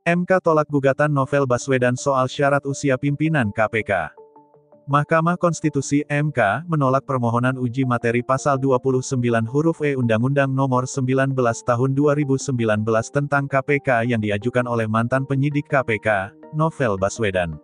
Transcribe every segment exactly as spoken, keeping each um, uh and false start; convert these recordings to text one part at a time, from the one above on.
M K tolak gugatan Novel Baswedan soal syarat usia pimpinan K P K. Mahkamah Konstitusi M K menolak permohonan uji materi pasal dua puluh sembilan huruf E Undang-Undang Nomor sembilan belas Tahun dua ribu sembilan belas tentang K P K yang diajukan oleh mantan penyidik K P K, Novel Baswedan.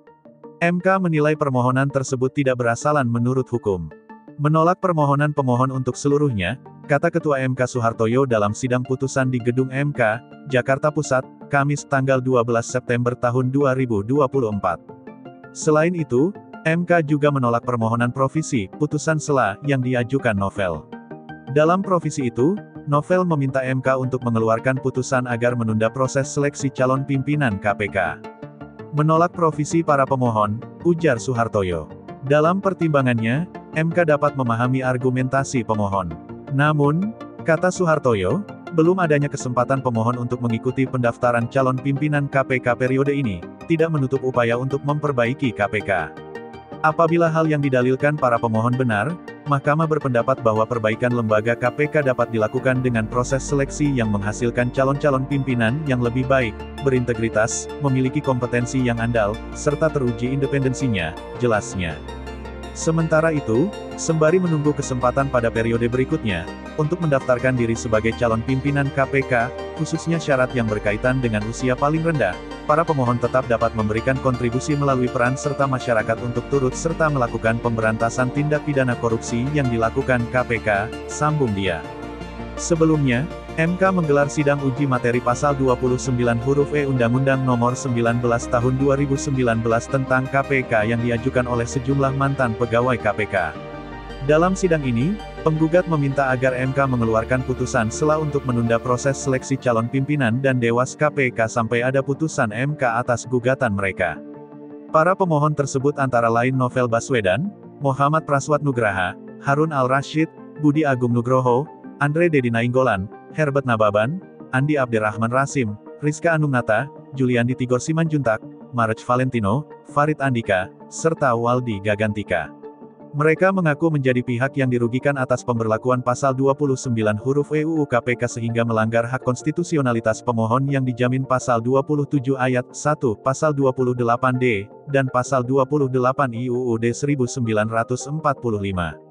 M K menilai permohonan tersebut tidak berasalan menurut hukum. Menolak permohonan pemohon untuk seluruhnya, kata Ketua M K Soehartoyo dalam sidang putusan di Gedung M K, Jakarta Pusat, Kamis tanggal dua belas September tahun dua ribu dua puluh empat. Selain itu, M K juga menolak permohonan provisi, putusan sela, yang diajukan Novel. Dalam provisi itu, Novel meminta M K untuk mengeluarkan putusan agar menunda proses seleksi calon pimpinan K P K. Menolak provisi para pemohon, ujar Soehartoyo. Dalam pertimbangannya, M K dapat memahami argumentasi pemohon. Namun, kata Soehartoyo, belum adanya kesempatan pemohon untuk mengikuti pendaftaran calon pimpinan K P K periode ini, tidak menutup upaya untuk memperbaiki K P K. Apabila hal yang didalilkan para pemohon benar, Mahkamah berpendapat bahwa perbaikan lembaga K P K dapat dilakukan dengan proses seleksi yang menghasilkan calon-calon pimpinan yang lebih baik, berintegritas, memiliki kompetensi yang andal, serta teruji independensinya, jelasnya. Sementara itu, sembari menunggu kesempatan pada periode berikutnya, untuk mendaftarkan diri sebagai calon pimpinan K P K, khususnya syarat yang berkaitan dengan usia paling rendah, para pemohon tetap dapat memberikan kontribusi melalui peran serta masyarakat untuk turut serta melakukan pemberantasan tindak pidana korupsi yang dilakukan K P K, sambung dia. Sebelumnya, M K menggelar sidang uji materi pasal dua puluh sembilan huruf E Undang-Undang Nomor sembilan belas Tahun dua ribu sembilan belas tentang K P K yang diajukan oleh sejumlah mantan pegawai K P K. Dalam sidang ini, penggugat meminta agar M K mengeluarkan putusan sela untuk menunda proses seleksi calon pimpinan dan Dewas K P K sampai ada putusan M K atas gugatan mereka. Para pemohon tersebut antara lain Novel Baswedan, Muhammad Praswat Nugraha, Harun Al-Rashid, Budi Agung Nugroho, Andre Dedi Nainggolan, Herbert Nababan, Andi Abderrahman Rasim, Rizka Anungnata, Juliandi Tigor Simanjuntak, March Valentino, Farid Andika, serta Waldi Gagantika. Mereka mengaku menjadi pihak yang dirugikan atas pemberlakuan pasal dua puluh sembilan huruf E U U K P K sehingga melanggar hak konstitusionalitas pemohon yang dijamin pasal dua puluh tujuh ayat satu, pasal dua puluh delapan D, dan pasal dua puluh delapan I U U D seribu sembilan ratus empat puluh lima.